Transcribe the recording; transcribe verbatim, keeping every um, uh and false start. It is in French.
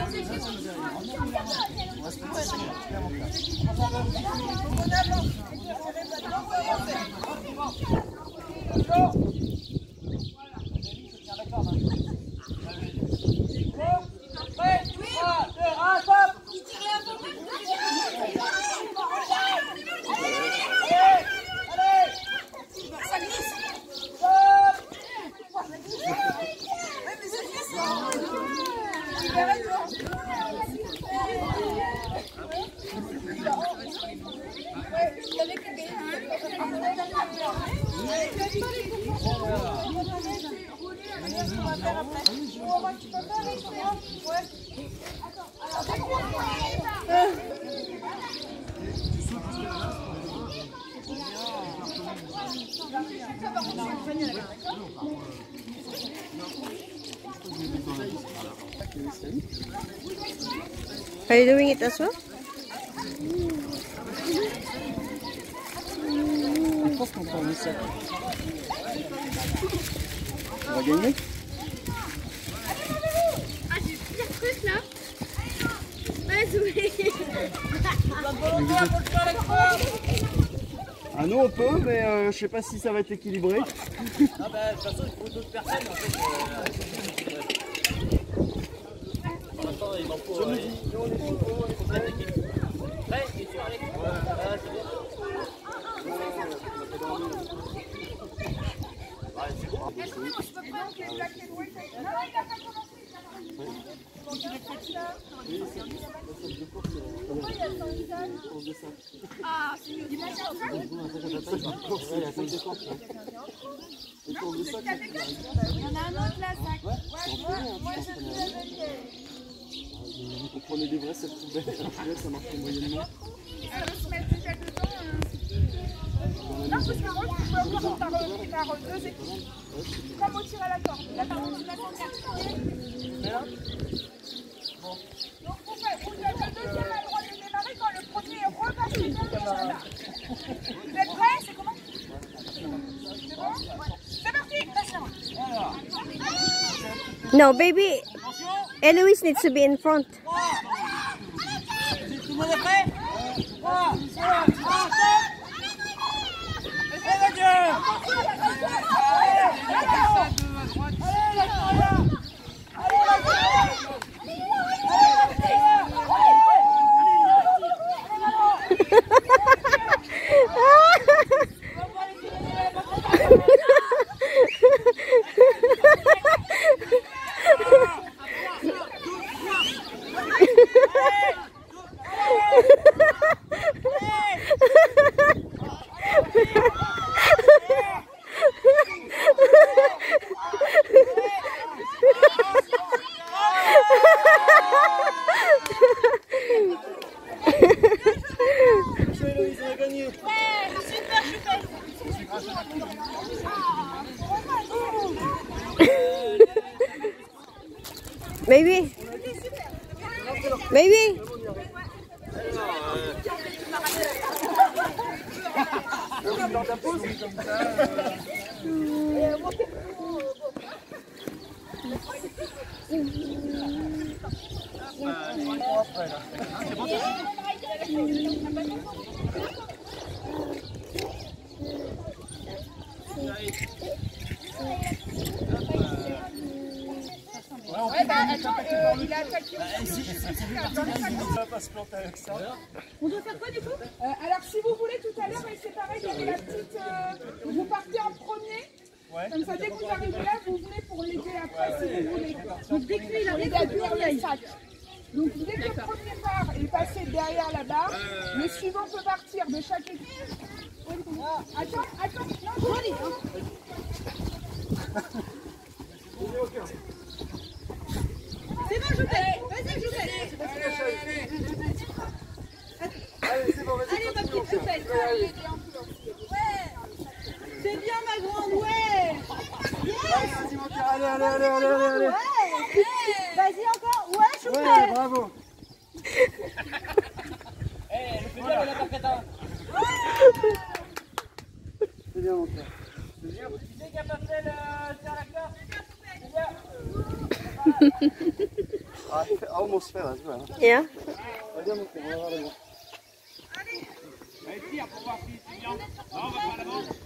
Are you doing it as well? Je pense qu'on prend une sept. On va gagner. Ah, j'ai pire truc là. Ouais, Ah nous on peut, mais euh, je sais pas si ça va être équilibré. Ah bah de toute façon il faut d'autres personnes en fait. Euh, pour l'instant il m'en faut. Euh, nous on est complète équipe. Prêt? Et sur Alex? Ah c'est bon. Ouais c'est bon. Est-ce que je peux prendre les black and white? Non, il a pas commencé. Donc il est fatigué là. Pourquoi il y a son visage? Ah, c'est mieux. Il a cinq de course. Il y a cinq de course. Il y en a un autre là, cinq. Ouais, moi je suis avec. Vous prenez des vrais cette poubelle, ça marche moyennement. Ça veut se mettre déjà dedans. Non, parce que moi je peux encore par, par deux équipes. Comme au tir à la corde. La corde, tu la sens. Donc vous faites, vous êtes le deuxième à droit de démarrer quand le premier repasse les deux. Vous êtes prêts? C'est comment? C'est bon? C'est parti, passe la main. No, baby. Eloise needs to be in front. Tout le monde est prêt? trois, deux, un, Maybe. Maybe. Ouais, bah attends, euh, il a attaqué. On va pas se planter avec ça. On doit faire quoi du coup? euh, Alors si vous voulez, tout à l'heure, c'est pareil, il y avait la petite... Euh, vous partez en premier. Ouais. Comme ça, dès que vous arrivez là, vous venez pour l'aider après si vous voulez. Donc dès que lui, il arrive à tenir les sacs. Donc dès que le premier part et passer derrière la barre, le suivant peut partir de chaque équipe. Attends, attends, non, joli. C'est bon, je fais. Vas-y, je fais. Allez, c'est bon, vas-y. Allez, ma petite choupette. Ouais. C'est bien, ma grande, ouais. Allez, vas-y, mon cœur. Allez, allez, allez, allez, allez, allez. Ouais. Vas-y encore. Ouais, choupette. Ouais, bravo. Eh, le plus bien, la parqueta. C'est bien, mon cœur. C'est bien. Qui c'est qui a pas fait le tir à la corde? C'est bien. Ah, il fait almost fait là, je vois. Hein. Yeah. On va bien monter, on va voir le voir. Allez, tire pour voir si c'est bien. Non, on va pas à l'avant.